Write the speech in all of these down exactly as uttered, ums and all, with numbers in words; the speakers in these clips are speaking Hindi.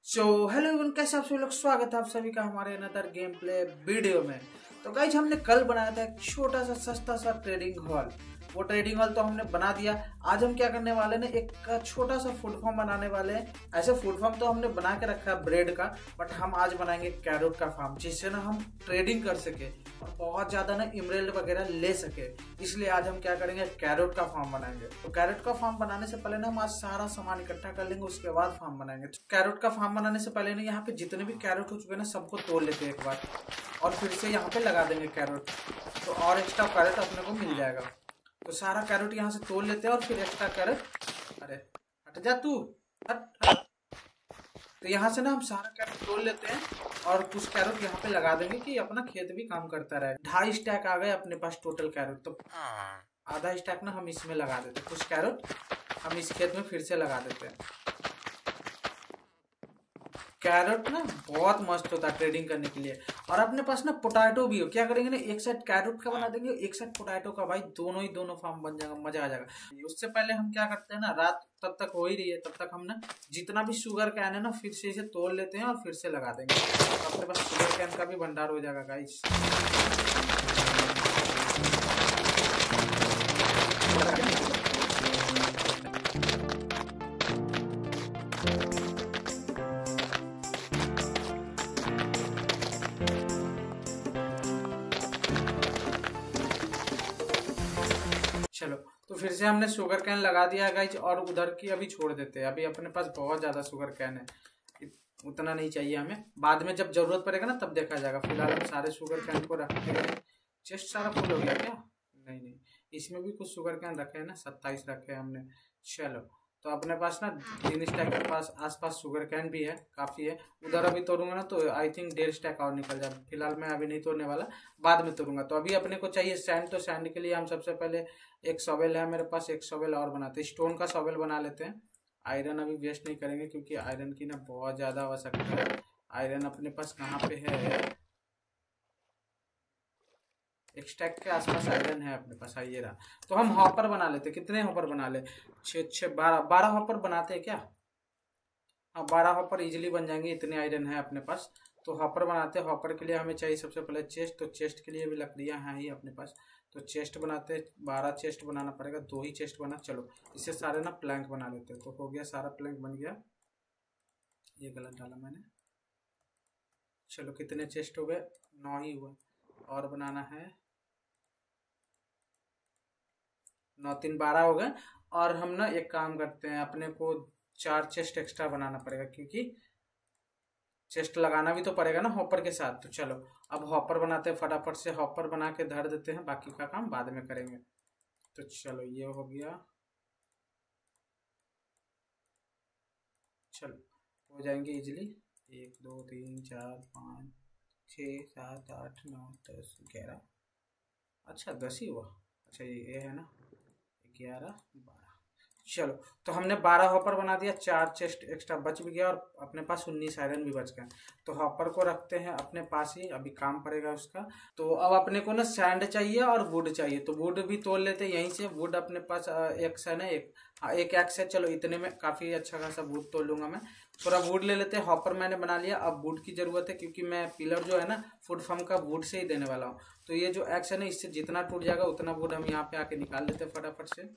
सो हेलो एवरीवन, कैसे आप सभी लोग। स्वागत है आप सभी का हमारे अनदर गेम प्ले वीडियो में। तो गाइज हमने कल बनाया था एक छोटा सा सस्ता सा ट्रेडिंग हॉल। वो ट्रेडिंग हॉल तो हमने बना दिया। आज हम क्या करने वाले ने एक छोटा सा फूड फार्म बनाने वाले हैं। ऐसे फूड फार्म तो हमने बना के रखा है ब्रेड का, बट हम आज बनाएंगे कैरोट का फार्म, जिससे ना हम ट्रेडिंग कर सके और बहुत ज्यादा ना इमरल्ड वगैरह ले सके। इसलिए आज हम क्या करेंगे, कैरोट का फार्म बनाएंगे। तो कैरोट का फार्म बनाने से पहले ना हम आज सारा सामान इकट्ठा कर लेंगे, उसके बाद फार्म बनाएंगे। तो कैरोट का फार्म बनाने से पहले ना यहाँ पे जितने भी कैरोट हो चुके हैं ना, सबको तोड़ लेते हैं एक बार और फिर से यहाँ पे लगा देंगे कैरोट। तो और एक्स्ट्रा कैरेट अपने को मिल जाएगा। तो सारा कैरेट यहाँ से तोड़ लेते हैं और फिर एक्स्ट्रा कैरेट, अरे हट जा तू, हट हट। तो यहाँ से ना हम सारा कैरेट तोड़ लेते हैं और कुछ कैरेट यहाँ पे लगा देंगे कि अपना खेत भी काम करता रहे। ढाई स्टैक आ गए अपने पास टोटल कैरेट। तो आधा स्टैक ना हम इसमें लगा देते हैं, कुछ कैरेट हम इस खेत में फिर से लगा देते हैं। कैरेट ना बहुत मस्त होता है ट्रेडिंग करने के लिए। और अपने पास ना पोटैटो भी हो, क्या करेंगे ना, एक साइड कैरेट का बना देंगे, एक साइड पोटैटो का। भाई दोनों ही दोनों फार्म बन जाएगा, मजा आ जाएगा। उससे पहले हम क्या करते हैं ना, रात तब तक हो ही रही है, तब तक हम ना जितना भी शुगर कैन है ना फिर से इसे तोड़ लेते हैं और फिर से लगा देंगे। तो अपने पास शुगर कैन का भी भंडार हो जाएगा गाइस। चलो, तो फिर से हमने शुगर कैन लगा दिया गाइज और उधर की अभी छोड़ देते हैं। अभी अपने पास बहुत ज्यादा शुगर कैन है, उतना नहीं चाहिए हमें, बाद में जब जरूरत पड़ेगा ना तब देखा जाएगा। फिलहाल हम सारे शुगर कैन को रखते हैं। चेस्ट सारा फुल हो गया क्या? नहीं नहीं, इसमें भी कुछ शुगर कैन रखे हैं ना, सत्ताईस रखे हैं हमने। चलो, तो अपने पास ना तीन स्टैक के पास आसपास शुगर कैन भी है, काफी है। उधर अभी तोड़ूंगा ना तो आई थिंक डेढ़ स्टैक और निकल जाए। फिलहाल मैं अभी नहीं तोड़ने वाला, बाद में तोड़ूंगा। तो अभी अपने को चाहिए सैंड। तो सैंड के लिए हम सबसे पहले एक शॉवेल है मेरे पास, एक शॉवेल और बनाते हैं, स्टोन का शॉवेल बना लेते हैं। आयरन अभी वेस्ट नहीं करेंगे क्योंकि आयरन की ना बहुत ज्यादा आवश्यकता है। आयरन अपने पास कहाँ पे है? एक स्टैक के आसपास आयरन है अपने पास, आइए रहा। तो हम हॉपर बना लेते। कितने हॉपर बना ले? छः छः बारह बारह हॉपर बनाते हैं क्या? हाँ, बारह हॉपर इजीली बन जाएंगे, इतने आयरन है अपने पास। तो हॉपर बनाते हैं। हॉपर के लिए हमें चाहिए सबसे पहले चेस्ट। तो चेस्ट के लिए भी लकड़ियाँ हैं ही अपने पास। तो चेस्ट बनाते हैं, बारह चेस्ट बनाना पड़ेगा, दो ही चेस्ट बना। चलो, इससे सारे ना प्लैंक बना लेते हैं। तो हो गया, सारा प्लैंक बन गया। ये गलत डाला मैंने। चलो, कितने चेस्ट हो गए? नौ ही हुआ। और बनाना है, नौ तीन बारह हो गए। और हम ना एक काम करते हैं, अपने को चार चेस्ट एक्स्ट्रा बनाना पड़ेगा क्योंकि चेस्ट लगाना भी तो पड़ेगा ना हॉपर के साथ। तो चलो, अब हॉपर बनाते हैं, फटाफट से हॉपर बना के धर देते हैं, बाकी का काम बाद में करेंगे। तो चलो, ये हो गया। चलो, हो जाएंगे इजीली। एक दो तीन चार पाँच छः सात आठ नौ दस ग्यारह। अच्छा, दस ही हुआ। अच्छा, ये है ना, ग्यारह बारह। चलो, तो हमने बारह हॉपर बना दिया, चार चेस्ट एक्स्ट्रा बच भी गया और अपने पास उन्नीस आयरन भी बच गए। तो हॉपर को रखते हैं अपने पास ही, अभी काम पड़ेगा उसका। तो अब अपने को ना सैंड चाहिए और वुड चाहिए। तो वुड भी तोड़ लेते हैं यहीं से। वुड अपने पास एक है ना, एक हाँ एक एक्स है। चलो, इतने में काफी अच्छा खासा वुड तोड़ लूंगा मैं। थोड़ा वुड ले लेते हैं। हॉपर मैंने बना लिया। अब वुड की जरूरत है क्योंकि मैं पिलर जो है ना फूड फार्म का वुड से ही देने वाला हूँ। तो ये जो एक्स है ना, इससे जितना टूट जाएगा उतना वुड हम यहाँ पे आके निकाल लेते हैं फटाफट से।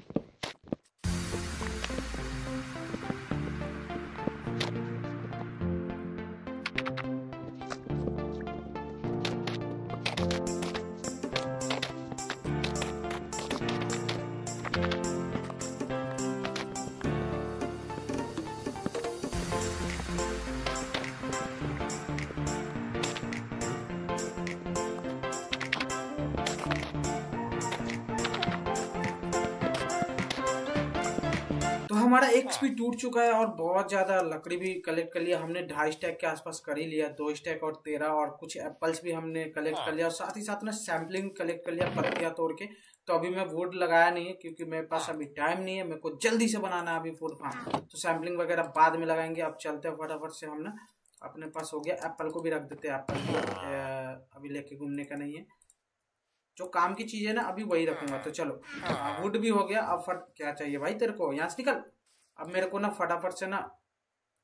तो हमारा एक्स भी टूट चुका है और बहुत ज्यादा लकड़ी भी कलेक्ट कर लिया हमने। ढाई स्टैक के आसपास कर ही लिया, दो स्टैक और तेरह। और कुछ एप्पल्स भी हमने कलेक्ट कर लिया और साथ ही साथ ना सैम्पलिंग कलेक्ट कर लिया, पत्तियां तोड़ के। तो अभी मैं वुड लगाया नहीं है क्योंकि मेरे पास अभी टाइम नहीं है, मेरे को जल्दी से बनाना है अभी फूड फार्म। तो सैम्पलिंग वगैरह बाद में लगाएंगे। अब चलते हैं फटाफट से। हम ना अपने पास हो गया, एप्पल को भी रख देते हैं। एप्पल भी अभी लेके घूमने का नहीं है, जो काम की चीज है ना अभी वही रखूंगा। तो चलो, वुड भी हो गया। अब फट क्या चाहिए भाई तेरे को, यहाँ से निकल। अब मेरे को ना फटाफट से ना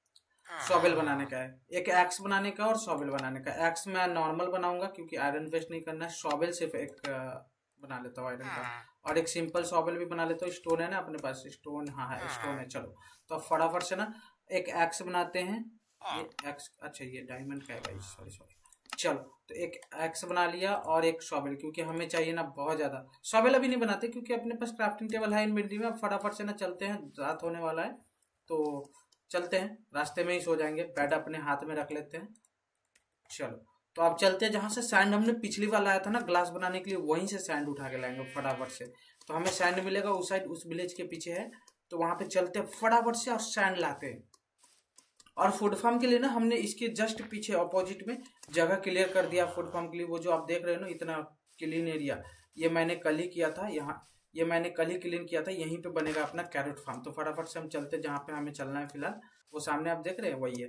शॉवेल बनाने का है, एक एक्स बनाने का और शॉवेल बनाने का। एक्स मैं नॉर्मल बनाऊंगा क्योंकि आयरन वेस्ट नहीं करना है। शॉवेल सिर्फ एक बना लेता हूँ आयरन का, और एक सिंपल शॉवेल भी बना लेता हूँ। स्टोन है ना अपने पास? स्टोन, हाँ है, स्टोन है। चलो तो अब फटाफट से ना एक एक्स बनाते हैं। ये एक्स, अच्छा ये डायमंड का है भाई, सॉरी सॉरी। चलो तो एक एक्स बना लिया और एक शॉवेल, क्योंकि हमें चाहिए ना बहुत ज्यादा। शॉवेल अभी नहीं बनाते क्योंकि अपने पास क्राफ्टिंग टेबल है इन्वेंटरी में। अब फटाफट से ना चलते हैं, रात होने वाला है तो चलते हैं, रास्ते में ही सो जाएंगे। बेड अपने हाथ में रख लेते हैं। चलो तो आप चलते हैं, जहां से सैंड हमने पिछली बार लाया था ना ग्लास बनाने के लिए, वहीं से सैंड उठा के लाएंगे फटाफट से। तो हमें सैंड मिलेगा उस साइड, उस विलेज के पीछे है, तो वहां पे चलते हैं फटाफट से और सैंड लाते हैं। और फूड फार्म के लिए ना हमने इसके जस्ट पीछे ऑपोजिट में जगह क्लियर कर दिया फूड फार्म के लिए। वो जो आप देख रहे हो ना इतना क्लीन एरिया, ये मैंने कल ही किया था। यहाँ ये मैंने कल ही क्लीन किया था। यहीं पे बनेगा अपना कैरेट फार्म। तो फटाफट से हम चलते हैं जहाँ पे हमें चलना है फिलहाल। वो सामने आप देख रहे हैं वही है।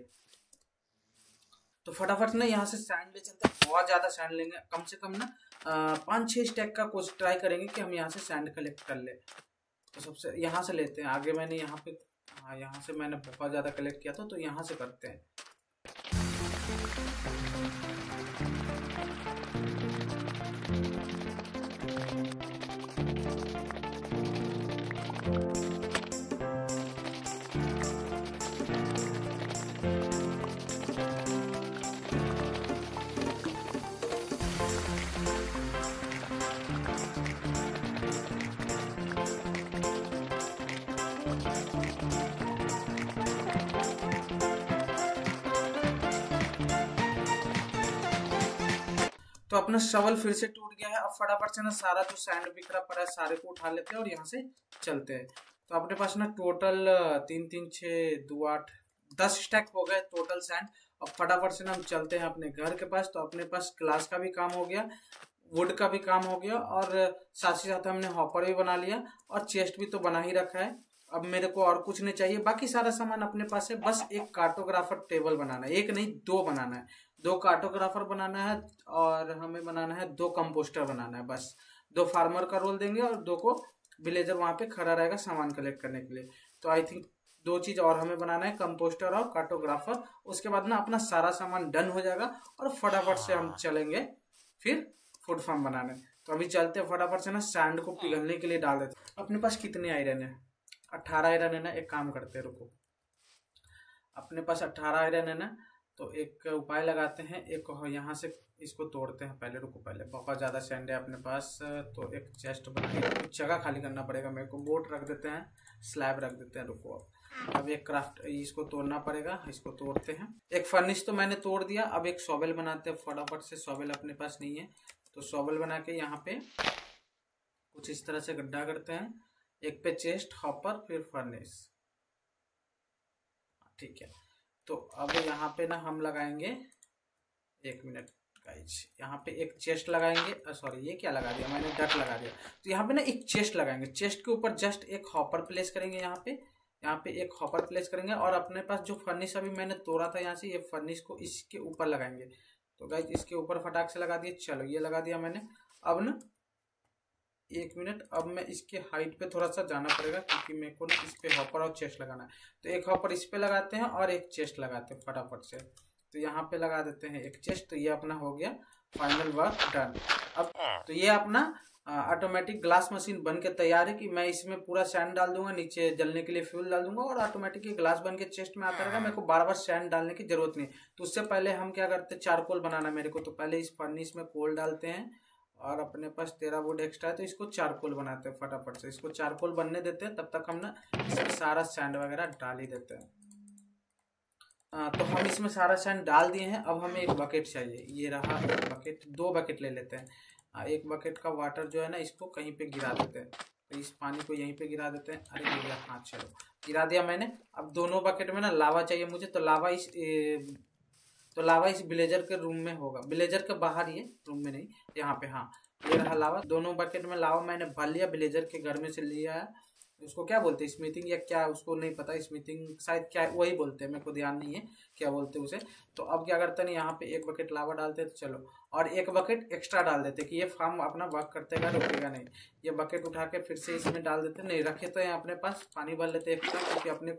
तो फटाफट ना यहाँ से सैंड ले चलते हैं। बहुत ज्यादा सैंड लेंगे, कम से कम ना पाँच छः स्टैक का कोशिश ट्राई करेंगे कि हम यहाँ से सैंड कलेक्ट कर ले। तो सबसे यहाँ से लेते हैं। आगे मैंने यहाँ पे, हाँ यहाँ से मैंने बहुत ज़्यादा कलेक्ट किया था, तो यहाँ से करते हैं। तो अपना शवल फिर से टूट गया है। अब फटाफट से ना सारा जो सैंड बिखरा पड़ा है सारे को उठा लेते हैं और यहाँ से चलते हैं। तो अपने पास ना टोटल तीन तीन छः दो आठ दस स्टैक हो गए टोटल सैंड। अब फटाफट से ना हम चलते हैं अपने घर के पास। तो अपने पास ग्लास का भी काम हो गया, वुड का भी काम हो गया, और साथ ही साथ हमने हॉपर भी बना लिया और चेस्ट भी तो बना ही रखा है। अब मेरे को और कुछ नहीं चाहिए, बाकी सारा सामान अपने पास है। बस एक कार्टोग्राफर टेबल बनाना है, एक नहीं दो बनाना है। दो कार्टोग्राफर बनाना है और हमें बनाना है दो कंपोस्टर बनाना है। बस दो फार्मर का रोल देंगे और दो को विलेजर वहां पे खड़ा रहेगा सामान कलेक्ट करने के लिए। तो आई थिंक दो चीज और हमें बनाना है, कंपोस्टर और कार्टोग्राफर। उसके बाद ना अपना सारा सामान डन हो जाएगा और फटाफट से हम चलेंगे फिर फूड फार्म बनाने। तो अभी चलते हैं फटाफट से ना सैंड को पिघलने के लिए डाल देते। अपने पास कितने आयरन है? अट्ठारह आयरन है ना। एक काम करते हैं, रुको, अपने पास अट्ठारह आयरन है ना, तो एक उपाय लगाते हैं। एक यहाँ से इसको तोड़ते हैं पहले। रुको, पहले बहुत ज़्यादा सैंड है अपने पास, तो एक चेस्ट बनाएंगे। कुछ जगह खाली करना पड़ेगा मेरे को। बोट रख देते हैं, स्लैब रख देते हैं। रुको, अब अब एक क्राफ्ट, इसको तोड़ना पड़ेगा। इसको तोड़ते हैं। एक फर्निश तो मैंने तोड़ दिया। अब एक शॉवेल बनाते हैं फटाफट से। शॉवेल अपने पास नहीं है, तो शॉवेल बना के यहाँ पे कुछ इस तरह से गड्ढा करते हैं। एक पे चेस्ट, हॉपर, फिर फर्नेस। ठीक है, तो अब यहाँ पे ना हम लगाएंगे, एक मिनट गाइस, यहाँ पे एक चेस्ट लगाएंगे। सॉरी, ये क्या लगा दिया मैंने? डट लगा दिया। तो यहाँ पे ना एक चेस्ट लगाएंगे। चेस्ट के ऊपर जस्ट एक हॉपर प्लेस करेंगे। यहाँ पे यहाँ पे एक हॉपर प्लेस करेंगे और अपने पास जो फर्निश अभी मैंने तोड़ा था यहाँ से, ये फर्निश को इसके ऊपर लगाएंगे। तो गाइस इसके ऊपर फटाक से लगा दिए। चलो ये लगा दिया मैंने। अब ना एक मिनट, अब मैं इसके हाइट पे थोड़ा सा जाना पड़ेगा क्योंकि मेरे को ना इस पे हॉपर और चेस्ट लगाना है। तो एक हॉपर इस पे लगाते हैं और एक चेस्ट लगाते हैं फटाफट से। तो यहाँ पे लगा देते हैं एक चेस्ट। तो ये अपना हो गया फाइनल वर्क डन। अब तो ये अपना ऑटोमेटिक ग्लास मशीन बन के तैयार है कि मैं इसमें पूरा सैंड डाल दूंगा, नीचे जलने के लिए फ्यूल डाल दूंगा और ऑटोमेटिक ग्लास बन के चेस्ट में आता रहेगा। मेरे को बार बार सैंड डालने की जरूरत नहीं। तो उससे पहले हम क्या करते हैं, चारकोल बनाना मेरे को। तो पहले इस फर्निश में कोल डालते हैं और अपने पास तेरह वुड एक्स्ट्रा है, तो इसको चारकोल बनाते हैं फटाफट से। इसको चारकोल बनने देते हैं, तब तक हम ना इसमें सारा सैंड वगैरह डाल ही देते हैं। आ, तो हम इसमें सारा सैंड डाल दिए हैं। अब हमें एक बकेट चाहिए। ये रहा एक बकेट, दो बकेट ले लेते हैं। आ, एक बकेट का वाटर जो है ना, इसको कहीं पे गिरा देते हैं। तो इस पानी को यहीं पे गिरा देते हैं। अरे गिरा, हाँ चलो गिरा दिया मैंने। अब दोनों बकेट में ना लावा चाहिए मुझे। तो लावा इस ए, तो लावा इस विलेजर के रूम में होगा, विलेजर के बाहर, ये रूम में नहीं, यहाँ पे। हाँ ये रहा लावा। दोनों बकेट में लावा मैंने भर लिया, विलेजर के घर में से लिया है। उसको क्या बोलते हैं, स्मिथिंग या क्या, उसको नहीं पता। स्मिथिंग शायद क्या वही बोलते हैं, मेरे को ध्यान नहीं है क्या बोलते हैं उसे। तो अब क्या करते हैं, यहाँ पे एक बकेट लावा डालते हैं। तो चलो, और एक बकेट एक्स्ट्रा डाल देते कि ये फार्म अपना वर्क करतेगा, रुकेगा नहीं। ये बकेट उठा के फिर से इसमें डाल देते। नहीं रखे तो यहाँ अपने पास पानी भर लेते एक्स्ट्रा, क्योंकि अपने को ना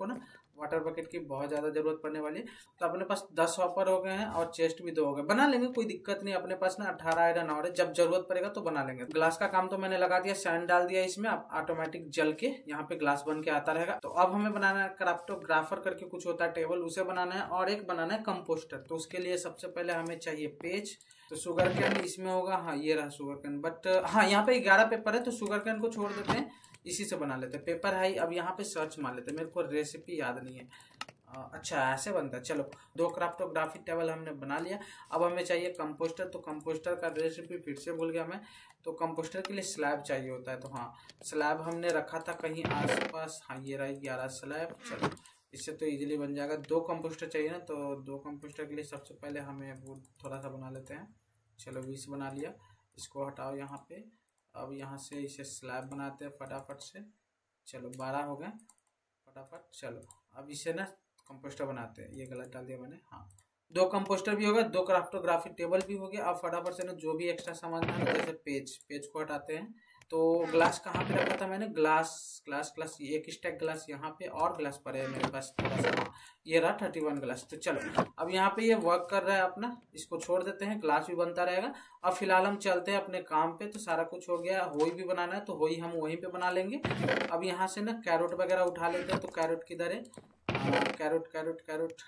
वाटर बकेट की बहुत ज़्यादा जरूरत पड़ने वाली है। तो अपने पास दस हॉपर हो गए हैं और चेस्ट भी दो हो गए, बना लेंगे, कोई दिक्कत नहीं। अपने पास ना अठारह आयरन और है, जब जरूरत पड़ेगा तो बना लेंगे। ग्लास का काम तो मैंने लगा दिया, सैंड डाल दिया इसमें, अब ऑटोमेटिक जल के यहाँ पे ग्लास बन के आता रहेगा। तो अब हमें बनाना है क्राफ्टोग्राफर करके कुछ होता है टेबल, उसे बनाना है, और एक बनाना है कंपोस्टर। तो उसके लिए सबसे पहले हमें चाहिए पेज। तो शुगर कैन इसमें होगा, हाँ ये रहा शुगर कैन, बट हाँ यहाँ पे ग्यारह पेपर है तो शुगर कैन को छोड़ देते हैं, इसी से बना लेते हैं। पेपर है, अब यहाँ पे सर्च मार लेते हैं, मेरे को रेसिपी याद नहीं है। आ, अच्छा ऐसे बनता है। चलो दो क्राफ्टोग्राफी टेबल हमने बना लिया। अब हमें चाहिए कंपोस्टर। तो कंपोस्टर का रेसिपी फिर से भूल गया मैं। तो कंपोस्टर के लिए स्लैब चाहिए होता है, तो हाँ स्लैब हमने रखा था कहीं आसपास, हाँ ये रही ग्यारह स्लैब। चलो इससे तो इजीली बन जाएगा। दो कंपोस्टर चाहिए ना, तो दो कंपोस्टर के लिए सबसे पहले हमें वो थोड़ा सा बना लेते हैं। चलो बीस बना लिया, इसको हटाओ यहाँ पे। अब यहाँ से इसे स्लैब बनाते हैं फटाफट से। चलो बारह हो गए फटाफट। चलो अब इसे ना कंपोस्टर बनाते हैं, ये गलत डाल दिया मैंने। हाँ दो कंपोस्टर भी हो गया, दो क्राफ्टोग्राफी टेबल भी हो गया। अब फटाफट से ना जो भी एक्स्ट्रा सामान था, जैसे पेज पेज को हटाते हैं। तो ग्लास कहाँ पे रखा था मैंने, ग्लास ग्लास ग्लास एक स्टैक ग्लास यहाँ पे, और ग्लास पर है मेरे पास थोड़ा सा, ये रहा थर्टी वन ग्लास। तो चलो अब यहाँ पे ये वर्क कर रहा है अपना, इसको छोड़ देते हैं, ग्लास भी बनता रहेगा। अब फिलहाल हम चलते हैं अपने काम पे। तो सारा कुछ हो गया, होई भी बनाना है तो होई हम वहीं पे बना लेंगे। अब यहाँ से ना कैरोट वगैरह उठा लेते हैं। तो कैरोट किधर है, कैरोट कैरोट कैरोट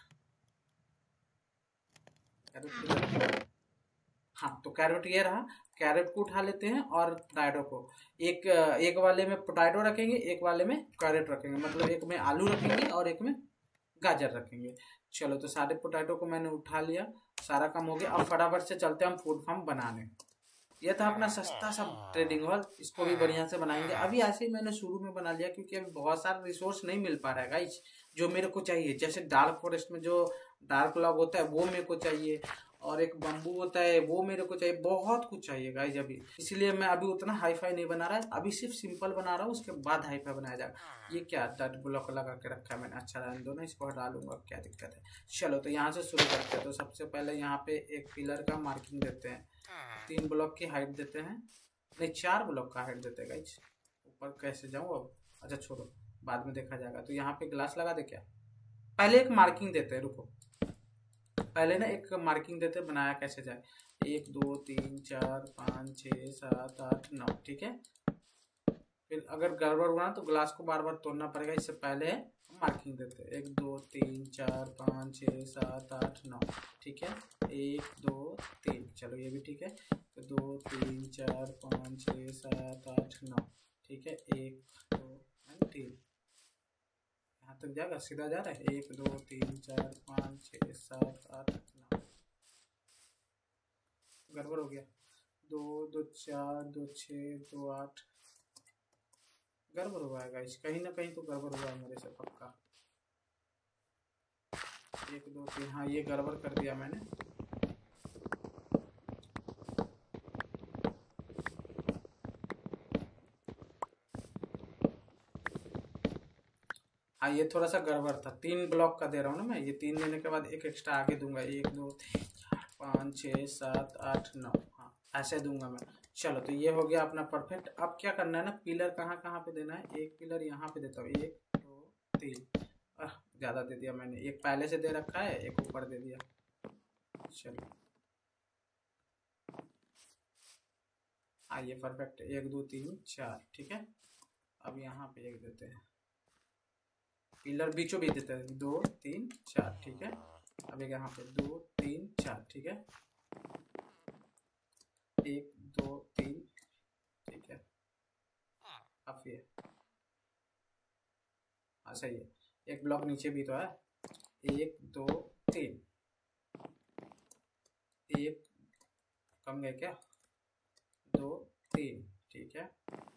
कैरोट किधर, हाँ तो कैरेट ये रहा। कैरेट को उठा लेते हैं और पोटैटो को, एक एक वाले में पोटैटो रखेंगे, एक वाले में कैरेट रखेंगे, मतलब एक में आलू रखेंगे और एक में गाजर रखेंगे। चलो तो सारे पोटैटो को मैंने उठा लिया, सारा काम हो गया। अब फटाफट से चलते हैं हम फूड फार्म बनाने। यह था अपना सस्ता सा ट्रेडिंग हॉल, इसको भी बढ़िया से बनाएंगे। अभी ऐसे ही मैंने शुरू में बना लिया क्योंकि अभी बहुत सारा रिसोर्स नहीं मिल पा रहा है गाइस, जो मेरे को चाहिए। जैसे डार्क फॉरेस्ट में जो डार्क लॉग होता है वो मेरे को चाहिए, और एक बम्बू होता है वो मेरे को चाहिए, बहुत कुछ चाहिए गाइस अभी। इसलिए मैं अभी उतना हाई फाई नहीं बना रहा है, अभी सिर्फ सिंपल बना रहा हूँ, उसके बाद हाई फाई बनाया जाएगा। ये क्या डट ब्लॉक लगा के रखा है मैंने, अच्छा रहने दो ना, इसको हटा लूंगा, क्या दिक्कत है। चलो तो यहाँ से शुरू करते हैं। तो सबसे पहले यहाँ पे एक पिलर का मार्किंग देते हैं, तीन ब्लॉक की हाइट देते हैं, नहीं चार ब्लॉक का हाइट देते हैं गाइस। ऊपर कैसे जाऊँ अब, अच्छा छोड़ो बाद में देखा जाएगा। तो यहाँ पे ग्लास लगा दे क्या, पहले एक मार्किंग देते हैं, रुको पहले ना एक मार्किंग देते बनाया कैसे जाए। एक दो तीन चार पाँच छः सात आठ नौ, ठीक है। फिर अगर गड़बड़ हुआ तो ग्लास को बार बार तोड़ना पड़ेगा, इससे पहले मार्किंग देते हैं। एक दो तीन चार पाँच छः सात आठ नौ, ठीक है। एक दो तीन, चलो ये भी ठीक है। तो दो तीन चार पाँच छः सात आठ नौ, ठीक है। एक दो तीन, यहाँ तक जाएगा, सीधा जा रहा है। एक दो तीन चार पाँच छः सात आठ नौ, गड़बड़ हो गया। दो दो चार दो छः दो आठ, गड़बड़ हुआ है गाइस, कहीं ना कहीं तो गड़बड़ हुआ है मेरे से पक्का। एक दो तीन, हाँ ये गड़बड़ कर दिया मैंने। हाँ ये थोड़ा सा गड़बड़ था, तीन ब्लॉक का दे रहा हूँ ना मैं, ये तीन देने के बाद एक एक्स्ट्रा आगे दूंगा। एक दो तीन चार पाँच छः सात आठ नौ, हाँ ऐसे दूंगा मैं। चलो तो ये हो गया अपना परफेक्ट। अब क्या करना है ना, पिलर कहाँ कहाँ पे देना है। एक पिलर यहाँ पे देता हूँ, एक दो तीन, ज़्यादा दे दिया मैंने, एक पहले से दे रखा है, एक ऊपर दे दिया। चलो हाँ ये परफेक्ट, एक दो तीन चार, ठीक है। अब यहाँ पे एक देते हैं, पिलर बीचों बीच देते हैं, दो तीन चार, ठीक है। अब एक यहाँ पे दो तीन चार, ठीक है। एक दो तीन, ठीक है। अब ये हाँ सही है, एक ब्लॉक नीचे भी तो है। एक दो तीन, एक कम गए क्या, दो तीन, ठीक है।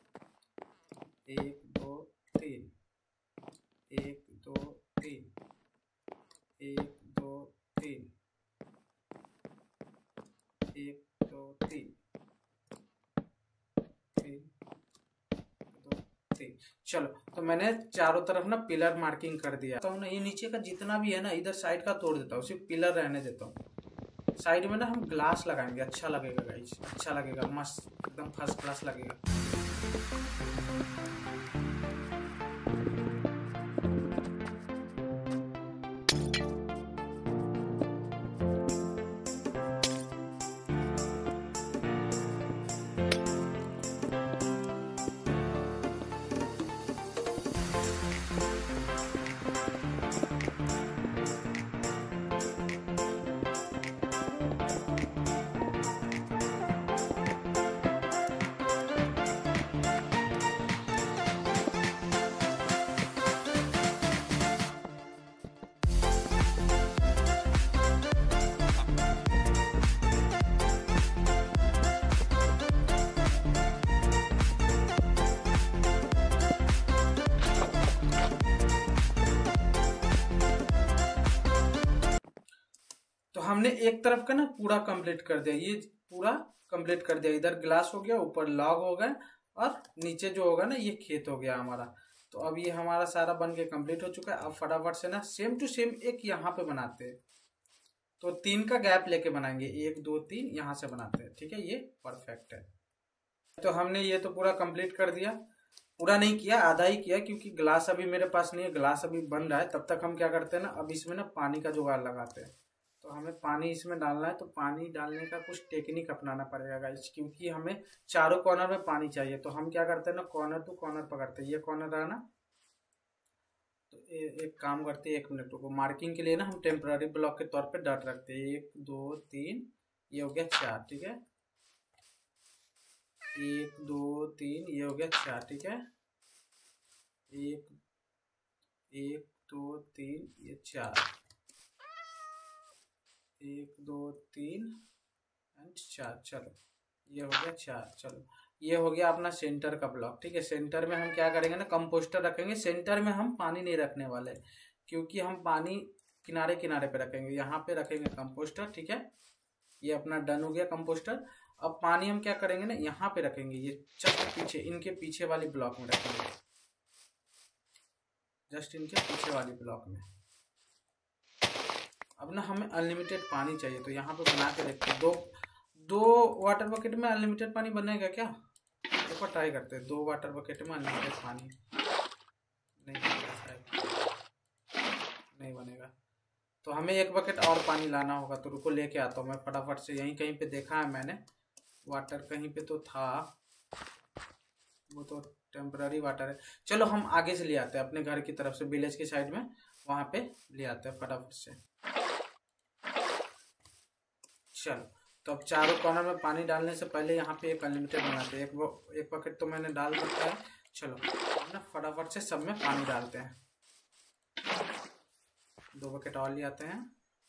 एक दो तीन, एक दो तीन, एक दो तीन, एक दो तीन, तीन दो तीन। चलो तो मैंने चारों तरफ ना पिलर मार्किंग कर दिया। तो ना ये नीचे का जितना भी है ना, इधर साइड का तोड़ देता हूँ, सिर्फ पिलर रहने देता हूँ। साइड में ना हम ग्लास लगाएंगे, अच्छा लगेगा गाइस, अच्छा लगेगा, मस्त एकदम फर्स्ट क्लास लगेगा। तो हमने एक तरफ का ना पूरा कंप्लीट कर दिया, ये पूरा कंप्लीट कर दिया। इधर ग्लास हो गया, ऊपर लॉग हो गया और नीचे जो होगा ना ये खेत हो गया हमारा। तो अब ये हमारा सारा बन के कंप्लीट हो चुका है। अब फटाफट से ना सेम टू सेम एक यहाँ पे बनाते हैं। तो तीन का गैप लेके बनाएंगे, एक दो तीन यहाँ से बनाते हैं। ठीक है, ये परफेक्ट है। तो हमने ये तो पूरा कंप्लीट कर दिया, पूरा नहीं किया, आधा ही किया, क्योंकि ग्लास अभी मेरे पास नहीं है, ग्लास अभी बन रहा है। तब तक हम क्या करते हैं ना, अब इसमें ना पानी का जुगाड़ लगाते हैं। तो हमें पानी इसमें डालना है, तो पानी डालने का कुछ टेक्निक अपनाना पड़ेगा गाइस, क्योंकि हमें चारों कॉर्नर में पानी चाहिए। तो हम क्या करते हैं ना, कॉर्नर टू कॉर्नर पकड़ते हैं। ये कॉर्नर रहा ना, तो ए, एक काम करते हैं, एक मिनट को मार्किंग के लिए ना हम टेम्पररी ब्लॉक के तौर पे डॉट रखते हैं। एक दो तीन, ये हो गया चार। ठीक है, एक दो तीन, ये हो गया चार। ठीक है, एक एक दो तीन, ये चार, एक दो तीन एंड चार। चलो ये हो गया चार। चलो ये हो गया अपना सेंटर का ब्लॉक। ठीक है, सेंटर में हम क्या करेंगे ना, कंपोस्टर रखेंगे। सेंटर में हम पानी नहीं रखने वाले, क्योंकि हम पानी किनारे किनारे पे रखेंगे। यहाँ पे रखेंगे कंपोस्टर। ठीक है, ये अपना डन हो गया कंपोस्टर। अब पानी हम क्या करेंगे ना, यहाँ पे रखेंगे, ये जस्ट पीछे, इनके पीछे वाली ब्लॉक में रखेंगे, जस्ट इनके पीछे वाली ब्लॉक में। अब ना हमें अनलिमिटेड पानी चाहिए, तो यहाँ पे बना के देखते हैं। दो दो वाटर बकेट में अनलिमिटेड पानी बनेगा क्या? एक बार ट्राई करते हैं। दो वाटर बकेट में अनलिमिटेड पानी नहीं बनेगा, शायद नहीं बनेगा। तो हमें एक बकेट और पानी लाना होगा। तो रुको लेके आता हूँ मैं फटाफट से। यहीं कहीं पे देखा है मैंने वाटर, कहीं पे तो था, वो तो टेम्पररी वाटर है। चलो हम आगे से ले आते हैं, अपने घर की तरफ से, विलेज की साइड में, वहां पे ले आते हैं फटाफट से। चलो, तो अब चारों कॉर्नर में पानी डालने से पहले यहाँ पे एक अनलिमिटेड बनाते हैं। एक वो एक बकेट तो मैंने डाल रखा है। चलो ना फटाफट से सब में पानी डालते हैं। दो बकेट और ले आते हैं।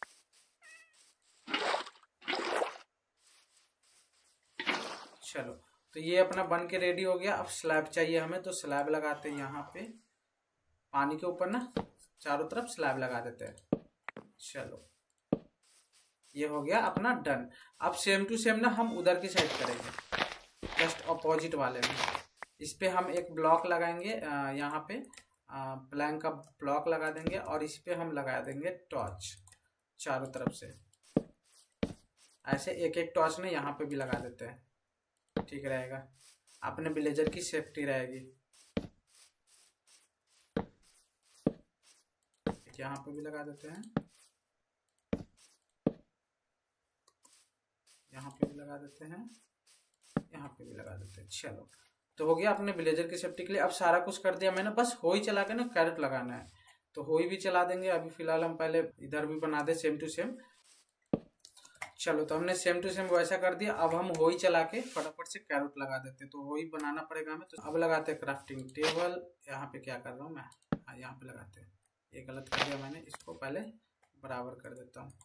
चलो, तो ये अपना बन के रेडी हो गया। अब स्लैब चाहिए हमें, तो स्लैब लगाते हैं यहाँ पे, पानी के ऊपर ना चारों तरफ स्लैब लगा देते हैं। चलो ये हो गया अपना डन। अब सेम टू सेम ना हम उधर की साइड करेंगे, जस्ट अपोजिट वाले में। इस पे हम एक ब्लॉक लगाएंगे, यहाँ पे प्लैंक का ब्लॉक लगा देंगे, और इस पे हम लगा देंगे टॉर्च चारों तरफ से। ऐसे एक एक टॉर्च ने यहाँ पे भी लगा देते हैं, ठीक रहेगा, अपने विलेजर की सेफ्टी रहेगी। यहाँ पे भी लगा देते हैं, यहाँ पे भी लगा देते हैं, यहाँ पे भी लगा देते हैं। चलो, तो हो गया अपने विलेजर की सेफ्टी के लिए। अब सारा कुछ कर दिया मैंने, बस होई चला के ना कैरेट लगाना है। तो होई भी चला देंगे। अभी फिलहाल हम पहले इधर भी बना दे सेम टू सेम। चलो, तो हमने सेम टू सेम वैसा कर दिया। अब हम होई चला के फटाफट से कैरेट लगा देते हैं। तो होई बनाना पड़ेगा हमें। तो अब लगाते हैं क्राफ्टिंग टेबल। यहाँ पे क्या कर रहा हूँ मैं, हाँ यहाँ पे लगाते हैं। ये गलत कर दिया मैंने, इसको पहले बराबर कर देता हूँ।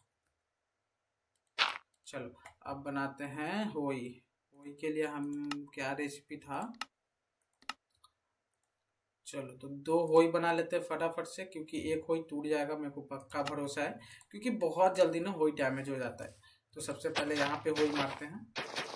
चलो, अब बनाते हैं होई। होई के लिए हम क्या रेसिपी था, चलो तो दो होई बना लेते हैं फटाफट से, क्योंकि एक होई टूट जाएगा, मेरे को पक्का भरोसा है, क्योंकि बहुत जल्दी ना होई डैमेज हो जाता है। तो सबसे पहले यहाँ पे होई मारते हैं।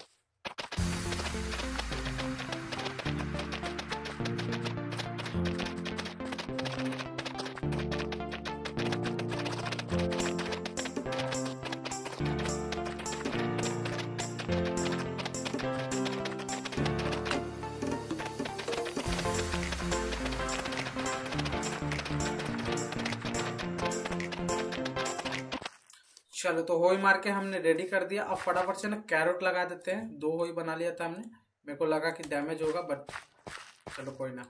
चलो, तो होई मार के हमने रेडी कर दिया। अब फटाफट से ना कैरेट लगा देते हैं। दो होई बना लिया था हमने, मेरे को लगा कि डैमेज होगा, बट चलो कोई ना।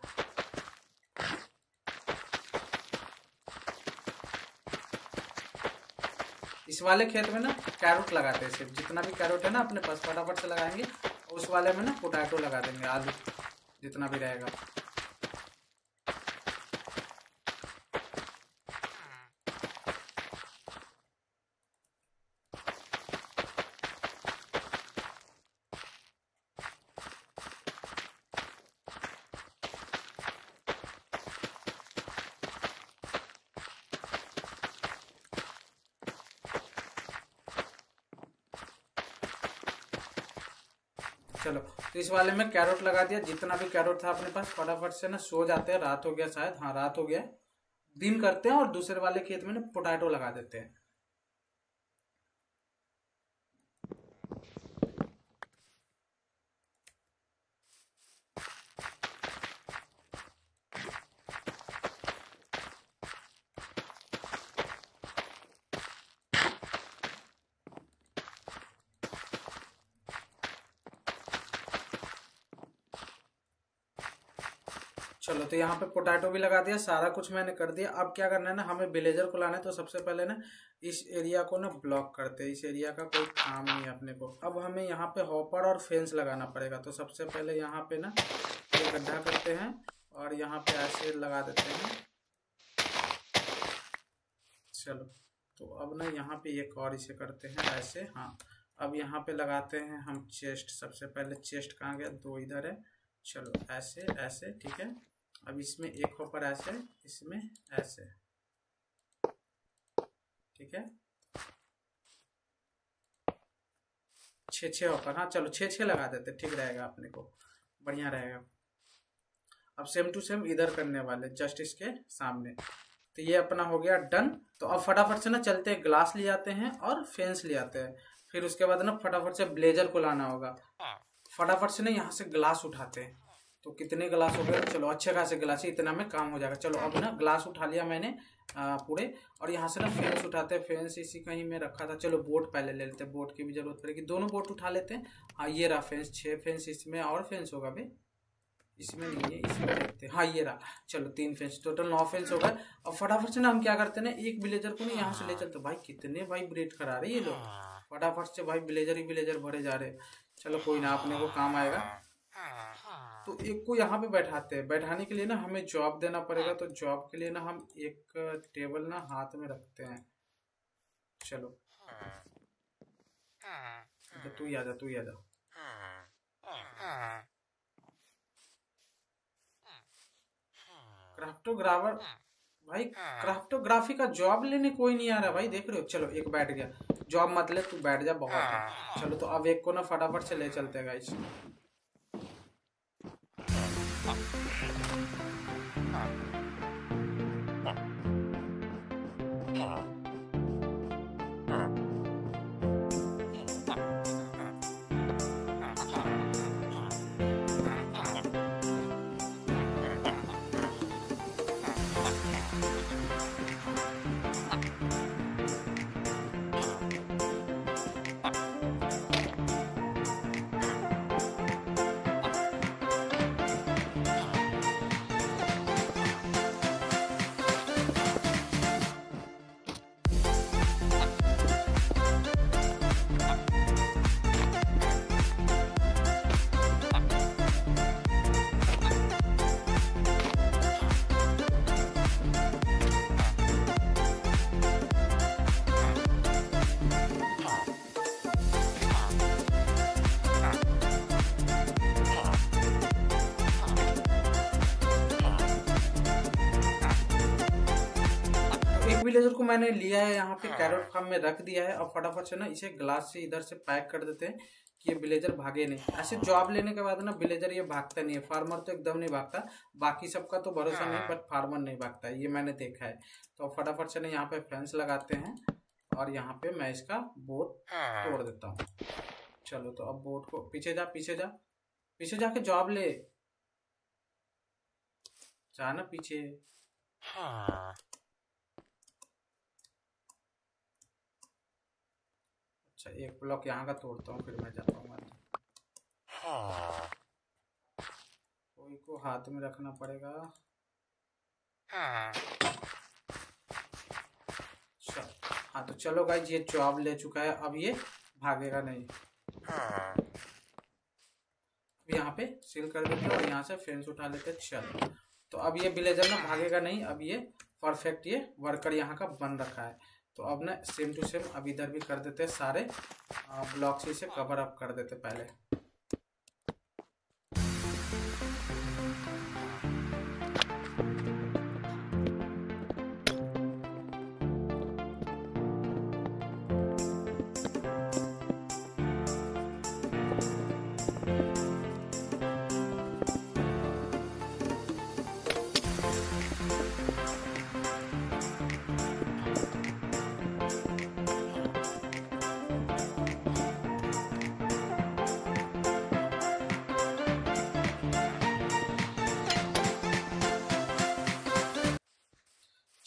इस वाले खेत में ना कैरेट लगाते हैं, सिर्फ जितना भी कैरेट है ना अपने पास फटाफट से लगाएंगे। उस वाले में ना पोटैटो लगा देंगे, आलू जितना भी रहेगा। चलो तो इस वाले में कैरोट लगा दिया, जितना भी कैरोट था अपने पास फटाफट से ना सो जाते हैं। रात हो गया शायद, हाँ रात हो गया, दिन करते हैं और दूसरे वाले खेत में ना पोटैटो लगा देते हैं। चलो तो यहाँ पे पोटैटो भी लगा दिया, सारा कुछ मैंने कर दिया। अब क्या करना है ना, हमें विलेजर को लाना है। तो सबसे पहले ना इस एरिया को ना ब्लॉक करते हैं, इस एरिया का कोई काम नहीं है अपने को। अब हमें यहाँ पे हॉपर और फेंस लगाना पड़ेगा। तो सबसे पहले यहाँ पे ना ये गड्ढा करते हैं और यहाँ पे ऐसे लगा देते हैं। चलो तो अब ना यहाँ पे एक और इसे करते हैं ऐसे, हाँ। अब यहाँ पे लगाते हैं हम चेस्ट। सबसे पहले चेस्ट कहाँ गया, दो इधर है। चलो ऐसे ऐसे, ठीक है। अब इसमें एक हॉपर ऐसे, इसमें ऐसे, ठीक है। छः छः हॉपर, हाँ चलो छः छः लगा देते, ठीक रहेगा, अपने को बढ़िया रहेगा। अब सेम टू सेम इधर करने वाले, जस्ट इसके सामने। तो ये अपना हो गया डन। तो अब फटाफट से ना चलते हैं, ग्लास ले आते हैं और फेंस ले आते हैं। फिर उसके बाद ना फटाफट से ब्लेजर को लाना होगा। फटाफट से ना यहाँ से ग्लास उठाते हैं। तो कितने ग्लास हो गए, चलो अच्छे खासे ग्लास है, इतना में काम हो जाएगा। चलो अब ना ग्लास उठा लिया मैंने आ, पूरे। और यहाँ से ना फेंस उठाते हैं। फेंस इसी कहीं में रखा था। चलो बोट पहले ले लेते हैं, बोट की भी जरूरत पड़ेगी। दोनों बोट उठा लेते हैं। हाँ ये रहा फेंस, छः फेंस इसमें और फेंस होगा भाई, इसमें नहीं है, इसमें देखते हैं। हाँ ये रहा, चलो तीन फेंस, टोटल नौ फेंस हो गए। अब फटाफट से ना हम क्या करते हैं ना, एक विलेजर को ना यहाँ से ले चलते। भाई कितने भाई ब्रीड करा रहे ये लोग, फटाफट से भाई विलेजर ही विलेजर भरे जा रहे। चलो कोई ना, अपने को काम आएगा। तो एक को यहाँ पे बैठाते हैं। बैठाने के लिए ना हमें जॉब देना पड़ेगा। तो जॉब के लिए ना हम एक टेबल ना हाथ में रखते हैं। चलो तू ही आजा, तू ही आजा। क्राफ्टोग्राफर भाई, क्राफ्टोग्राफी का जॉब लेने कोई नहीं आ रहा भाई, देख रहे हो। चलो एक बैठ गया, जॉब मत ले, तू बैठ जा, बहुत है। चलो तो अब एक को ना फटाफट से ले चलते हैं गाइस। विलेजर को मैंने लिया है, यहाँ पे कैरोट फार्म में रख दिया है। और फटाफट से ना इसे ग्लास से इधर से पैक कर देते हैं कि ये विलेजर भागे नहीं। ऐसे जॉब लेने के बाद ना विलेजर ये भागता नहीं है। फार्मर तो एकदम नहीं भागता, बाकी सबका तो भरोसा नहीं, बट फार्मर नहीं भागता है, ये मैंने देखा है। तो फटाफट से ना यहाँ पे फेंस लगाते हैं और यहाँ पे मैं इसका बोट तोड़ देता हूँ। चलो तो अब बोट को, पीछे जा पीछे जा, पीछे जाके जॉब ले, जाना पीछे। अच्छा एक ब्लॉक यहाँ का तोड़ता हूँ, फिर मैं जाता हूँ। कोई को हाथ में रखना पड़ेगा। चल हाँ तो चलो गाइस, ये जॉब ले चुका है, अब ये भागेगा नहीं। अब यहाँ पे सील कर देते हैं और यहाँ से फेंस उठा लेते हैं। चलो तो अब ये विलेजर ना भागेगा नहीं। अब ये परफेक्ट ये वर्कर यहाँ का बन रखा है। तो अब ना सेम टू सेम अब इधर भी कर देते हैं, सारे ब्लॉक से इसे कवर अप कर देते पहले।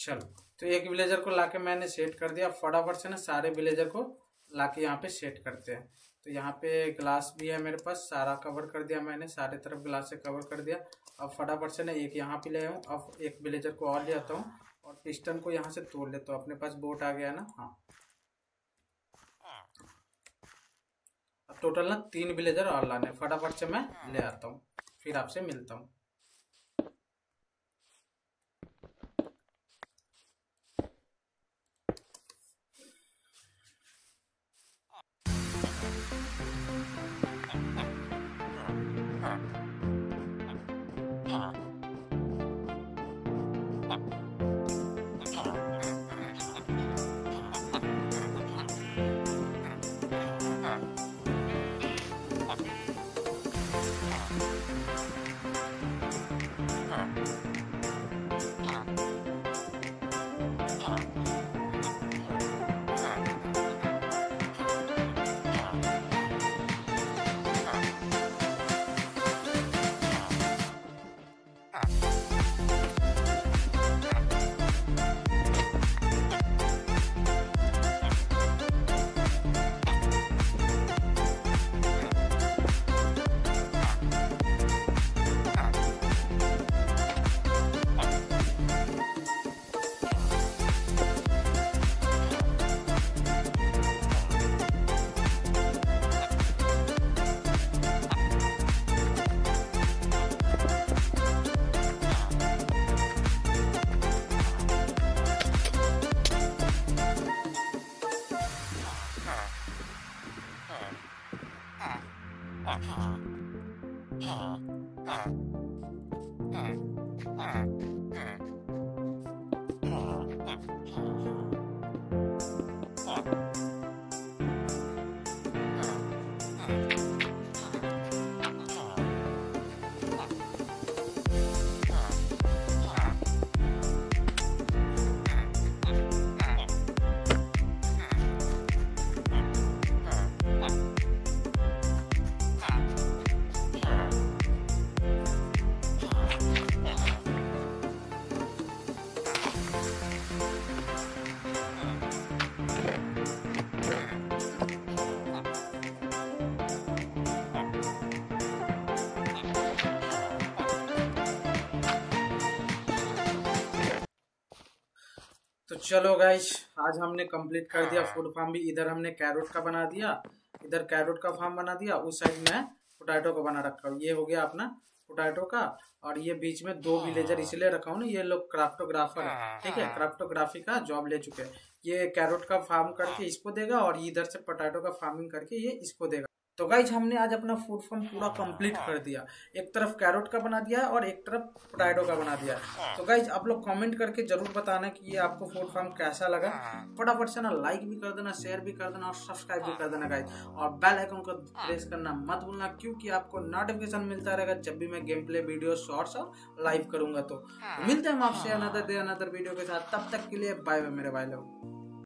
चलो, तो एक विलेजर को लाके मैंने सेट कर दिया। फटाफट से ना सारे विलेजर को लाके यहाँ पे सेट करते हैं। तो यहाँ पे ग्लास भी है मेरे पास, सारा कवर कर दिया मैंने, सारे तरफ ग्लास से कवर कर दिया। अब फटाफट से ना एक यहाँ पे ले आऊँ। अब एक विलेजर को और ले आता हूँ और पिस्टन को यहाँ से तोड़ लेता हूँ। अपने पास बोट आ गया ना। हाँ, अब टोटल ना तीन विलेजर और लाने। फटाफट से मैं ले आता हूँ, फिर आपसे मिलता हूँ। तो चलो गाइस, आज हमने कंप्लीट कर दिया फूड फार्म भी। इधर हमने कैरोट का बना दिया, इधर कैरोट का फार्म बना दिया, उस साइड में पोटैटो का बना रखा हूँ। ये हो गया अपना पोटैटो का। और ये बीच में दो विलेजर इसलिए रखा हूँ ना, ये लोग क्राफ्टोग्राफर है, ठीक है, क्राफ्टोग्राफी का जॉब ले चुके हैं। ये कैरोट का फार्म करके इसको देगा और इधर से पोटैटो का फार्मिंग करके ये इसको देगा। तो गाइज हमने आज अपना फूड फार्म पूरा कंप्लीट कर दिया। एक तरफ कैरोट का बना दिया है और एक तरफ पोटैटो का बना दिया है। तो गाइज आप लोग कमेंट करके जरूर बताना कि ये आपको फूड फार्म कैसा लगा। फटाफट से ना लाइक भी कर देना, शेयर भी कर देना और सब्सक्राइब भी कर देना गाइज। और बेल आइकन को प्रेस करना मत भूलना, क्योंकि आपको नोटिफिकेशन मिलता रहेगा जब भी मैं गेम प्ले वीडियो शॉर्ट्स और लाइव करूंगा। तो मिलते हैं हम आपसे अनदर डे अनदर वीडियो के साथ। तब तक के लिए बाय बाय मेरे भाई लोग।